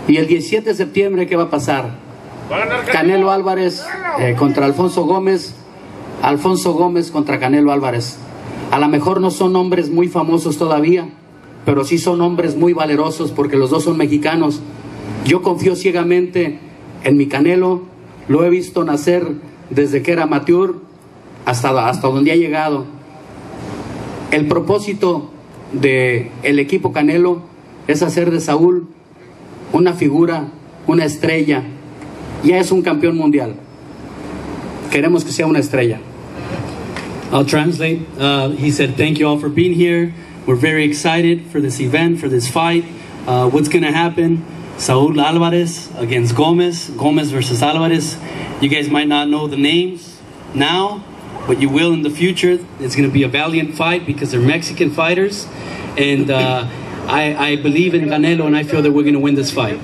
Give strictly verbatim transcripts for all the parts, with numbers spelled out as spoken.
Y el diecisiete de septiembre, ¿qué va a pasar? Canelo Álvarez eh, contra Alfonso Gómez, Alfonso Gómez contra Canelo Álvarez. A lo mejor no son hombres muy famosos todavía, pero sí son hombres muy valerosos porque los dos son mexicanos. Yo confío ciegamente en mi Canelo, lo he visto nacer desde que era amateur hasta, hasta donde ha llegado. El propósito del equipo Canelo es hacer de Saúl una figura, una estrella. Ya es un campeón mundial. Queremos que sea una estrella. I'll translate. Uh, he said, thank you all for being here. We're very excited for this event, for this fight. Uh, what's going to happen? Saúl Álvarez against Gómez. Gómez versus Álvarez. You guys might not know the names now, but you will in the future. It's going to be a valiant fight because they're Mexican fighters. And uh, I, I believe in Canelo, and I feel that we're going to win this fight.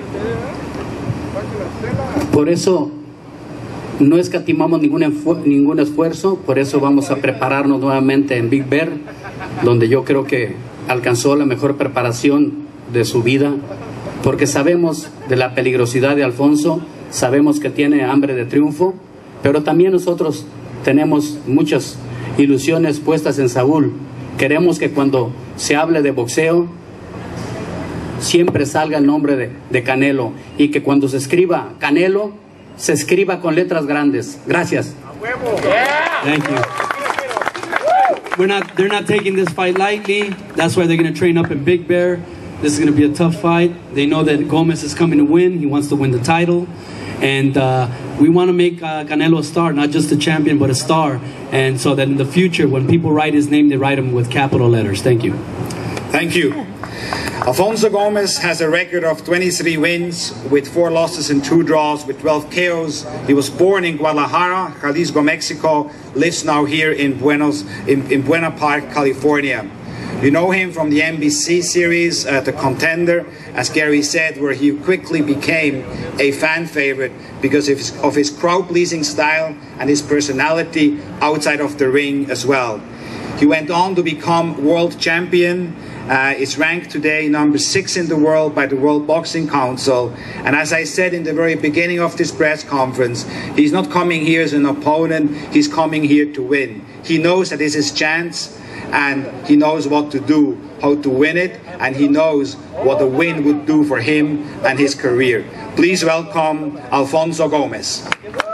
Por eso no escatimamos ningún, ningún esfuerzo, por eso vamos a prepararnos nuevamente en Big Bear, donde yo creo que alcanzó la mejor preparación de su vida, porque sabemos de la peligrosidad de Alfonso, sabemos que tiene hambre de triunfo, pero también nosotros tenemos muchas ilusiones puestas en Saúl. Queremos que cuando se hable de boxeo, siempre salga el nombre de, de Canelo, y que cuando se escriba Canelo, se escriba con letras grandes. Gracias. Thank you. We're not, they're not taking this fight lightly. That's why they're going to train up in Big Bear. This is going to be a tough fight. They know that Gómez is coming to win. He wants to win the title. And uh, we want to make uh, Canelo a star, not just a champion, but a star. And so that in the future, when people write his name, they write him with capital letters. Thank you. Thank you. Alfonso Gómez has a record of twenty-three wins with four losses and two draws with twelve K Os. He was born in Guadalajara, Jalisco, Mexico, lives now here in Buenos, in, in Buena Park, California. You know him from the N B C series, uh, The Contender, as Gary said, where he quickly became a fan favorite because of his, of his crowd-pleasing style and his personality outside of the ring as well. He went on to become world champion. Uh, is ranked today number six in the world by the World Boxing Council. And as I said in the very beginning of this press conference, he's not coming here as an opponent, he's coming here to win. He knows that it's his chance, and he knows what to do, how to win it, and he knows what a win would do for him and his career. Please welcome Alfonso Gómez.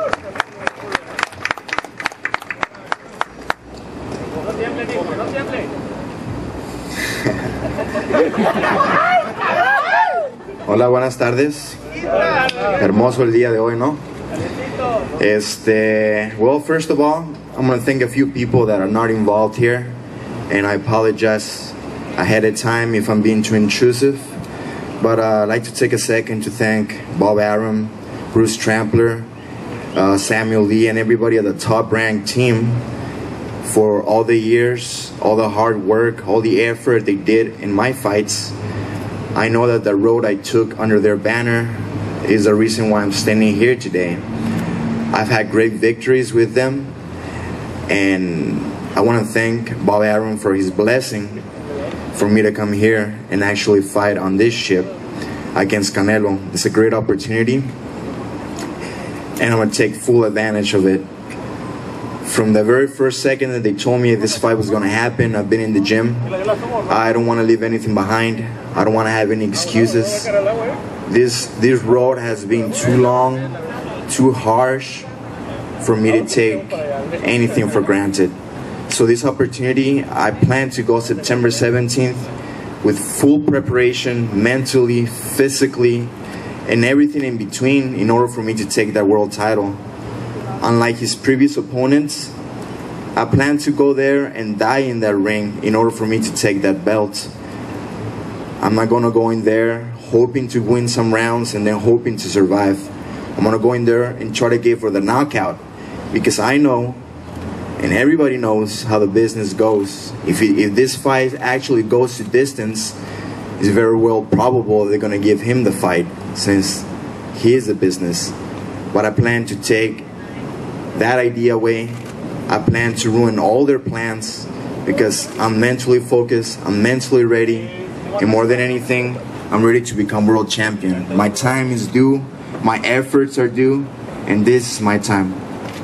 Hola, buenas tardes. Hermoso el día de hoy, ¿no? Este, well, first of all, I'm going to thank a few people that are not involved here, and I apologize ahead of time if I'm being too intrusive, but uh, I'd like to take a second to thank Bob Arum, Bruce Trampler, uh, Samuel Lee, and everybody at the top-ranked team for all the years, all the hard work, all the effort they did in my fights. I know that the road I took under their banner is the reason why I'm standing here today. I've had great victories with them, and I want to thank Bob Arum for his blessing for me to come here and actually fight on this ship against Canelo. It's a great opportunity, and I'm going to take full advantage of it. From the very first second that they told me this fight was going to happen, I've been in the gym. I don't want to leave anything behind. I don't want to have any excuses. This, this road has been too long, too harsh for me to take anything for granted. So this opportunity, I plan to go September seventeenth with full preparation, mentally, physically, and everything in between in order for me to take that world title. Unlike his previous opponents, I plan to go there and die in that ring in order for me to take that belt. I'm not going to go in there hoping to win some rounds and then hoping to survive. I'm going to go in there and try to get for the knockout, because I know, and everybody knows how the business goes. If, it, if this fight actually goes to distance, it's very well probable they're going to give him the fight, since he is the business. But I plan to take that idea away. I plan to ruin all their plans, because I'm mentally focused, I'm mentally ready, and more than anything, I'm ready to become world champion. My time is due, my efforts are due, and this is my time.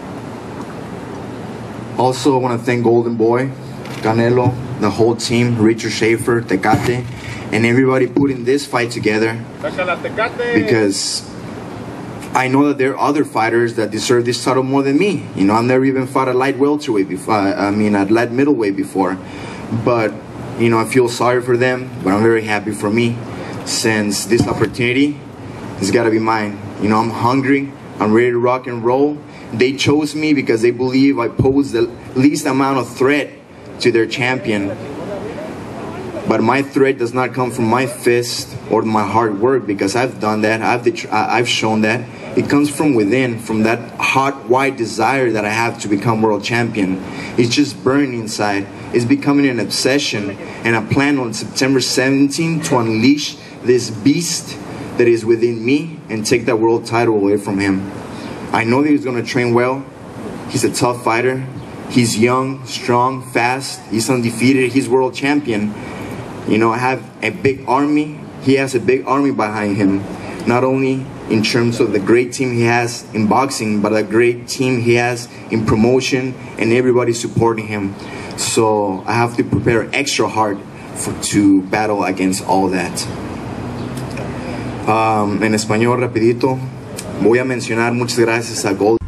Also, I want to thank Golden Boy, Canelo, the whole team, Richard Schaefer, Tecate, and everybody putting this fight together, because I know that there are other fighters that deserve this title more than me. You know, I've never even fought a light welterweight before, I mean a light middleweight before, but you know, I feel sorry for them, but I'm very happy for me, since this opportunity has got to be mine. You know, I'm hungry, I'm ready to rock and roll. They chose me because they believe I pose the least amount of threat to their champion. But my threat does not come from my fist or my hard work, because I've done that, I've, I've shown that. It comes from within, from that hot, white desire that I have to become world champion. It's just burning inside. It's becoming an obsession, and I plan on September seventeenth to unleash this beast that is within me and take that world title away from him. I know that he's going to train well. He's a tough fighter. He's young, strong, fast. He's undefeated. He's world champion. You know, I have a big army. He has a big army behind him. Not only in terms of the great team he has in boxing, but a great team he has in promotion, and everybody supporting him. So I have to prepare extra hard for, to battle against all that. Um, en español, rapidito, voy a mencionar muchas gracias a Gold.